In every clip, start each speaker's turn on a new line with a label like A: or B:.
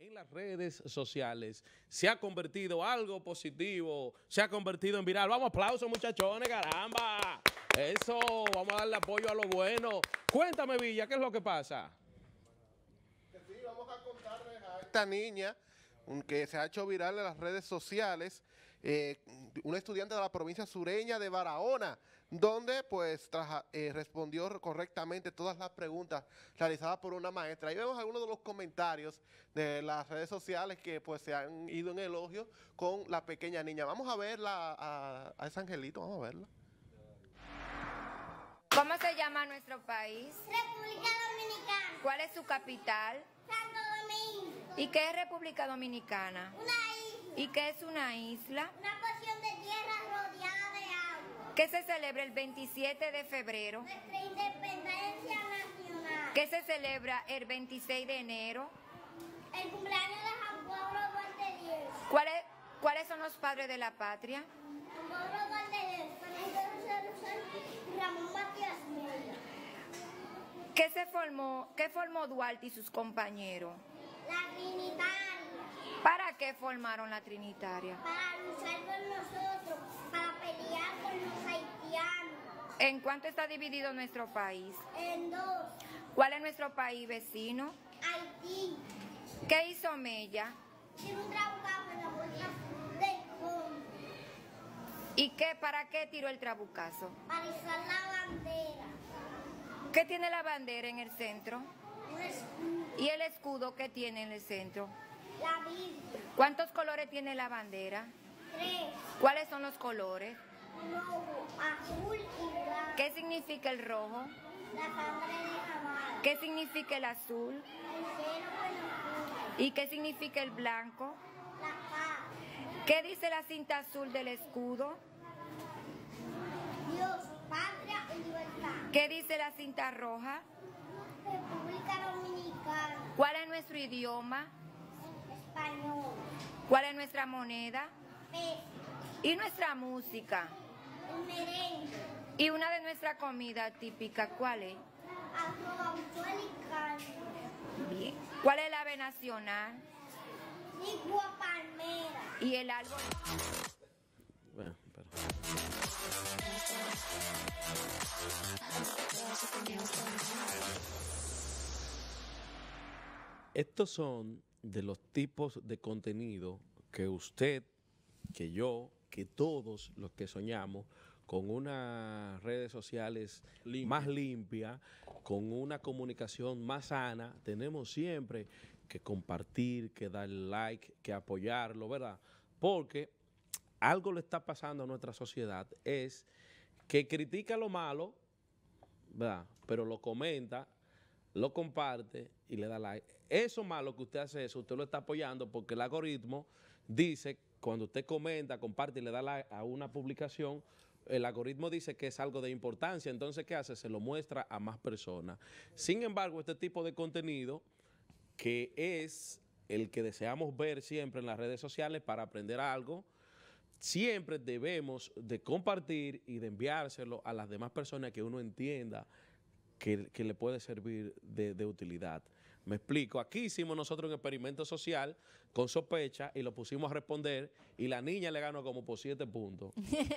A: en las redes sociales se ha convertido algo positivo, se ha convertido en viral. Vamos, aplausos, muchachones, caramba. Eso, vamos a darle apoyo a lo bueno. Cuéntame, Villa, ¿qué es lo que pasa?
B: Sí, vamos a contarles a esta niña que se ha hecho viral en las redes sociales, una estudiante de la provincia sureña de Barahona, donde pues respondió correctamente todas las preguntas realizadas por una maestra. Ahí vemos algunos de los comentarios de las redes sociales que pues se han ido en elogio con la pequeña niña. Vamos a verla a ese angelito, vamos a verla.
C: ¿Cómo se llama nuestro país?
D: República Dominicana.
C: ¿Cuál es su capital?
D: Santo Domingo.
C: ¿Y qué es República Dominicana?
D: Una isla.
C: ¿Y qué es una isla?
D: Una porción de tierra rodeada de agua.
C: ¿Qué se celebra el 27 de febrero?
D: Nuestra independencia nacional.
C: ¿Qué se celebra el 26 de enero?
D: El cumpleaños de Juan Pablo Duarte Díez.
C: ¿Cuáles son los padres de la patria?
D: Juan Pablo Duarte Díez. Ramón Matías Mella.
C: ¿Qué formó Duarte y sus compañeros?
D: La Trinitaria.
C: ¿Para qué formaron la Trinitaria?
D: Para luchar con nosotros, para pelear con los haitianos.
C: ¿En cuánto está dividido nuestro país?
D: En dos.
C: ¿Cuál es nuestro país vecino?
D: Haití.
C: ¿Qué hizo Mella?
D: Tiene un trabucazo en la puerta del fondo.
C: ¿Y para qué tiró el trabucazo?
D: Para izar la bandera.
C: ¿Qué tiene la bandera en el centro?
D: Un escudo.
C: ¿Y el escudo qué tiene en el centro?
D: La Biblia.
C: ¿Cuántos colores tiene la bandera?
D: 3.
C: ¿Cuáles son los colores?
D: Rojo, azul y blanco.
C: ¿Qué significa el rojo?
D: La sangre derramada.
C: ¿Qué significa el azul?
D: El cielo con locura.
C: ¿Y qué significa el blanco?
D: La paz.
C: ¿Qué dice la cinta azul del escudo?
D: Dios, patria y libertad.
C: ¿Qué dice la cinta roja?
D: República Dominicana.
C: ¿Cuál es nuestro idioma?
D: Español.
C: ¿Cuál es nuestra moneda?
D: Peso.
C: ¿Y nuestra música?
D: El merengue.
C: ¿Y una de nuestras comidas típicas cuál es?
D: Arroz, habichuela y carne.
C: Bien. ¿Cuál es el ave nacional?
D: Igua palmera.
C: ¿Y el árbol?
A: Bueno, pero... Estos son de los tipos de contenido que usted, que yo, que todos los que soñamos con unas redes sociales más limpias, con una comunicación más sana, tenemos siempre que compartir, que dar like, que apoyarlo, ¿verdad? Porque algo le está pasando a nuestra sociedad, es que critica lo malo, ¿verdad? Pero lo comenta, lo comparte y le da like. Eso malo que usted hace eso, usted lo está apoyando porque el algoritmo dice, cuando usted comenta, comparte y le da like a una publicación, el algoritmo dice que es algo de importancia, entonces ¿qué hace? Se lo muestra a más personas. Sin embargo, este tipo de contenido, que es el que deseamos ver siempre en las redes sociales para aprender algo, siempre debemos de compartir y de enviárselo a las demás personas que uno entienda que le puede servir de utilidad. Me explico, aquí hicimos nosotros un experimento social con sospecha y lo pusimos a responder y la niña le ganó como por 7 puntos.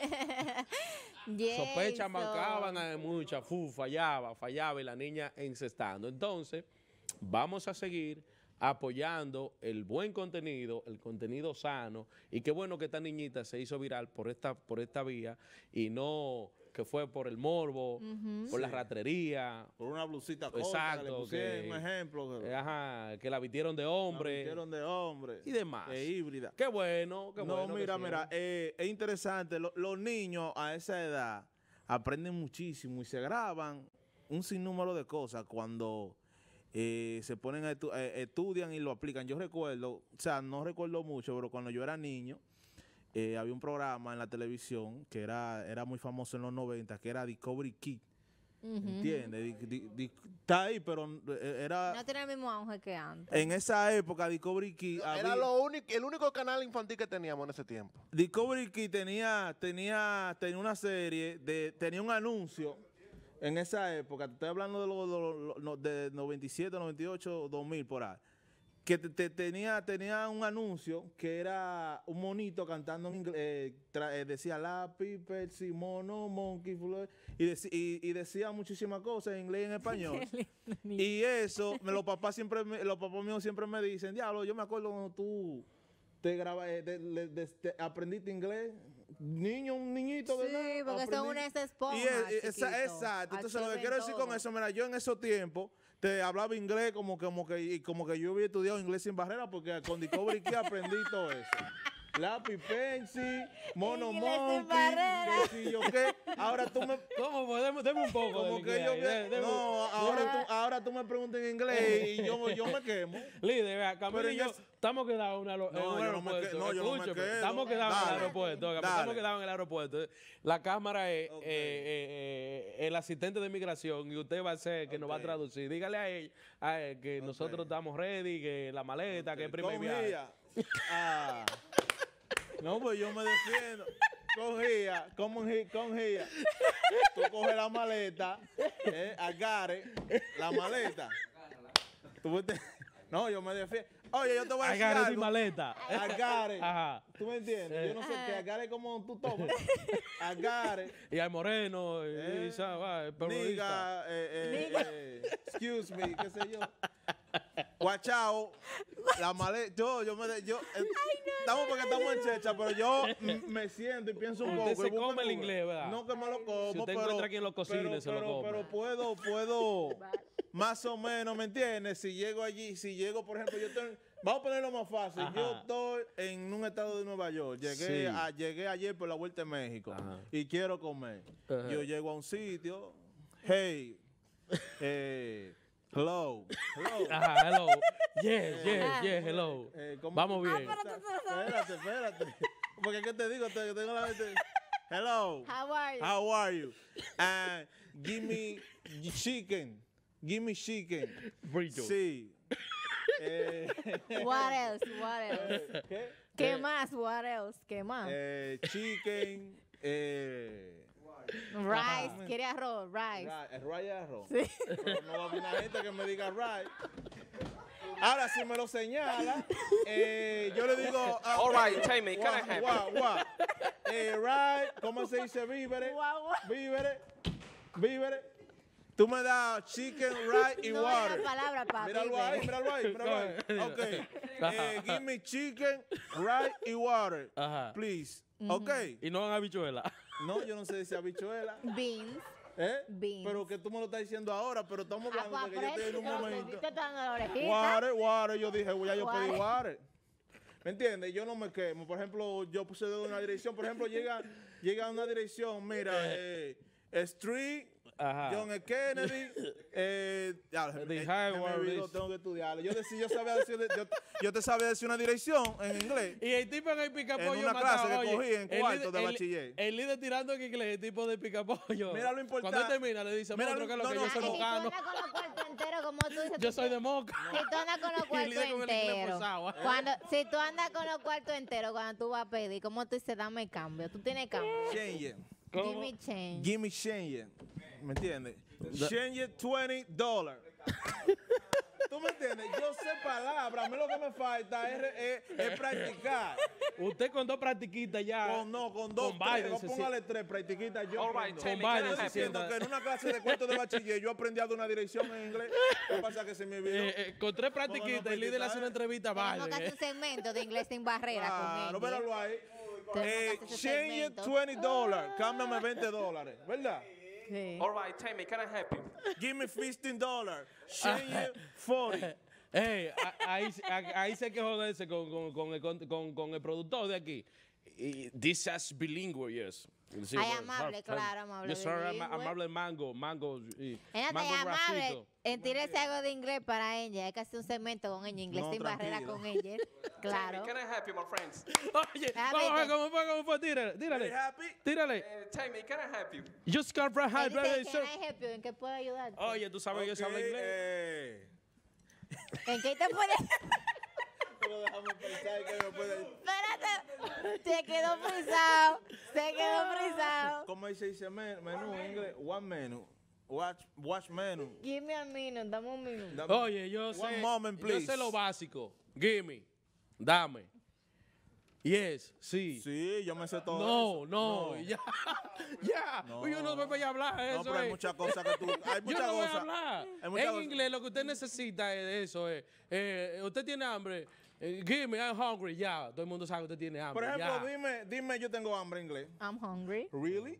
A: Sospecha marcaban muchas, fallaba y la niña encestando. Entonces, vamos a seguir apoyando el buen contenido, el contenido sano, y qué bueno que esta niñita se hizo viral por esta vía y no que fue por el morbo, por la ratrería.
E: Por una blusita corta,
A: exacto,
E: que le pusieron un ejemplo.
A: Que la vistieron de hombre.
E: La vistieron de hombre.
A: Y demás.
E: Que híbrida.
A: Qué bueno, qué bueno.
E: No, mira, es interesante. Los niños a esa edad aprenden muchísimo y se graban un sinnúmero de cosas cuando se ponen estudian y lo aplican. Yo recuerdo, o sea, no recuerdo mucho, pero cuando yo era niño, había un programa en la televisión que era muy famoso en los 90, que era Discovery Kid. ¿Entiendes? Está ahí, pero era...
F: No tiene el mismo auge que antes.
E: En esa época, Discovery Kid...
B: Era el único canal infantil que teníamos en ese tiempo.
E: Discovery Kid tenía una serie, tenía un anuncio en esa época. Te estoy hablando de 97, 98, 2000, por ahí. que tenía un anuncio que era un monito cantando en inglés, decía lápiz, Pepsi, mono, monkey, y decía muchísimas cosas en inglés y en español. Y eso, los papás míos siempre me dicen, diablo, yo me acuerdo cuando tú aprendiste inglés. Un niñito, ¿verdad?
F: Sí, porque son unas esponjas.
E: Exacto. Entonces, lo que quiero decir con eso, mira, yo en esos tiempos te hablaba inglés como que yo había estudiado inglés sin barrera, porque con Discovery Kid aprendí todo eso. Lápiz, Pensi, Mono Monkey, qué sé yo qué. Ahora tú me...
A: ¿Cómo? Deme un poco.
E: Como que yo... No, ahora tú me preguntas en inglés y yo me quemo.
A: Líder, vea, Camilo y yo estamos quedados en el aeropuerto.
E: No, yo no me quedo.
A: Estamos quedados en el aeropuerto. Estamos quedados en el aeropuerto. La cámara es el asistente de migración y usted va a ser que nos va a traducir. Dígale a él que nosotros estamos ready, que la maleta, que es primer viaje.
E: No, pues yo me defiendo. Cogía. Tú coges la maleta, agarre la maleta. No, yo me defiendo. Oye, yo te voy a decir
A: agarre
E: algo.
A: tu maleta.
E: Agarre.
A: Ajá.
E: ¿Tú me entiendes? Yo no sé qué agarre como tú tomas. Agarre.
A: Y hay moreno,
E: Niga, excuse me, qué sé yo. Guachao, la maleta, estamos porque estamos en Checha, pero yo me siento y pienso un poco.
A: Usted se come el inglés, ¿verdad?
E: No que me lo como,
A: si usted encuentra quien lo cocine, se lo come.
E: Pero puedo, más o menos, ¿me entiendes? Si llego, por ejemplo, vamos a ponerlo más fácil. Ajá. Yo estoy en un estado de Nueva York. Llegué ayer por la Vuelta a México. Ajá. Y quiero comer. Ajá. Yo llego a un sitio. Hey, hello.
A: Ajá, hello. Yes, hello. Vamos bien.
E: Espérate. Porque ¿qué te digo? Tengo la mente. Hello.
F: How are you?
E: Give me chicken.
A: Burrito.
E: Sí.
F: What else? ¿Qué más? What else? ¿Qué más?
E: Chicken.
F: Rice, quiere arroz, rice.
E: Rice arroz.
F: Sí.
E: Pero no va a haber una gente que me diga rice. Ahora, si me lo señala, yo le digo...
G: All right, tell me, can I have
E: rice, ¿cómo se dice víveres? Víveres. Tú me das chicken, rice y water.
F: No palabra, papi.
E: Míralo ahí. Ok. Give me chicken, rice y water.
A: Ajá.
E: Please. Ok.
A: Y no van habichuela.
E: No, yo no sé si habichuela.
F: Beans. Beans.
E: Pero que tú me lo estás diciendo ahora, pero estamos hablando de que yo estoy en un momento.
F: Te dando la orejita.
E: Water, yo dije, ya yo pedí water. ¿Me entiendes? Yo no me quemo. Por ejemplo, yo puse de una dirección. Por ejemplo, llega a una dirección, mira, Street,
A: Ajá.
E: John F. Kennedy, tengo que estudiarlo. Yo te sabía decir una dirección en inglés.
A: Y el tipo en el picapollo
E: en una clase que cogí en cuarto de bachiller.
A: El líder tirando en inglés, el tipo de picapollo.
E: Mira lo importante.
A: Cuando él termina, le dice, que yo soy mocano.
F: Si tú andas con los cuartos enteros, como tú dices.
A: Yo soy de Moca.
F: Si tú andas con los cuartos enteros. Si tú andas con los cuartos enteros, cuando tú vas a pedir, ¿cómo tú dices, dame el cambio? Tú tienes cambio.
E: Change.
F: Give me change.
E: Give me change. ¿Me entiendes? Change $20. ¿Tú me entiendes? Yo sé palabras. A mí lo que me falta es practicar.
A: Usted con 2 practiquitas ya.
E: Con 2. Póngale 3 practiquitas. Yo
A: con Biden se
E: siento que en una clase de cuarto de bachiller yo aprendí a dar una dirección en inglés. ¿Qué pasa que se me olvidó?
A: Con 3 practiquitas, el líder le hace una entrevista a Biden.
F: Tenemos que hacer un segmento de inglés sin barrera con él.
E: No, míralo ahí. Change $20. Cámbiame $20. ¿Verdad?
F: Sí.
G: All right, tell me, can I help you?
E: Give me $15. Change $40.
A: Ahí se que joderse con el productor de aquí. This is bilingual, yes.
F: Ay, amable, claro, amable.
A: Yes, sir, amable mango. Mango
F: amable. Tírese algo de inglés para ella. Hay que hacer un segmento con ella, inglés sin barrera con ella. Claro.
G: Can I help you, my friends?
A: Oye, ¿cómo fue? Tírale.
G: Tell me, can I help you?
A: Just come from high, brother.
F: Can I help you? ¿En qué puedo ayudar?
A: Oye, tú sabes que yo hablo inglés.
F: ¿En qué te puedes...?
E: Pero déjame pensar que me puede...
F: Espérate. Se quedó frisado.
E: ¿Cómo se dice menú en inglés? One menu. Watch menu.
F: Give me a minute, dame un minuto.
A: Oye, yo
E: moment, please.
A: sé lo básico. Gimme. Dame. Yes, sí.
E: Sí, yo me sé todo
A: No, ya. Ya.
E: No.
A: Yo no voy a hablar eso.
E: No, pero hay muchas cosas que tú... Hay
A: Yo
E: muchas
A: no voy a
E: cosas.
A: hablar.
E: Hay muchas
A: En
E: cosas.
A: inglés lo que usted necesita es eso. Usted tiene hambre. Give me, I'm hungry. Ya. Todo el mundo sabe que usted tiene hambre.
E: Por ejemplo,
A: ya.
E: dime, yo tengo hambre en inglés.
F: I'm hungry.
E: Really?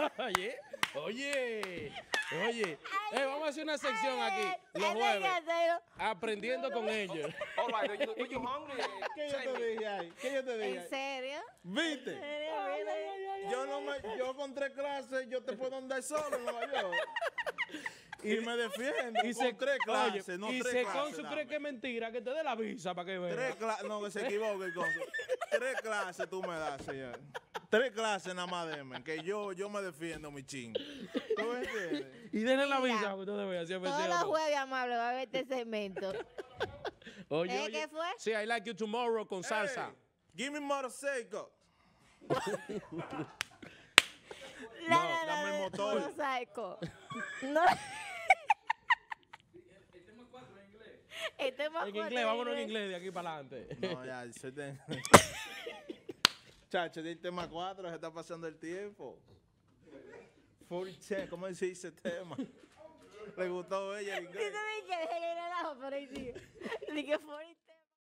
A: Oye. Vamos a hacer una sección aquí los jueves. Aprendiendo con ellos.
G: All right, are you hungry?
E: ¿Qué yo te dije ahí? ¿Qué yo te dije?
F: ¿En serio?
E: ¿Viste?
F: ¿En serio? Really?
E: Yo con 3 clases, yo te puedo andar solo en Nueva York. Y me defiendo.
A: Y
E: con 3 clases, no 3 clases.
A: Consu cree que es mentira, que te dé la visa para que vea.
E: 3 clases, no, que se equivoque, Consu. 3 clases tú me das, señor. 3 clases nada más deme, que yo me defiendo, mi ching. ¿Tú me entiendes?
A: Y denle la
F: Mira,
A: visa que usted vea. Si es
F: Todos
A: mentira
F: los
A: o no.
F: jueves, amable, va a ver este segmento.
A: Oye.
F: ¿Qué fue?
A: Sí, I like you tomorrow con salsa.
E: Hey, give me motorcycle. Dame el motor.
F: No, psycho. No. El tema
A: En
F: 4
A: inglés, vámonos en inglés de aquí para adelante.
E: No, ya, Chacho, del tema 4 se está pasando el tiempo. 40, ¿cómo se dice tema? Le gustó a ella el inglés.
F: Dice que relajo, pero ahí sigue. Dije 40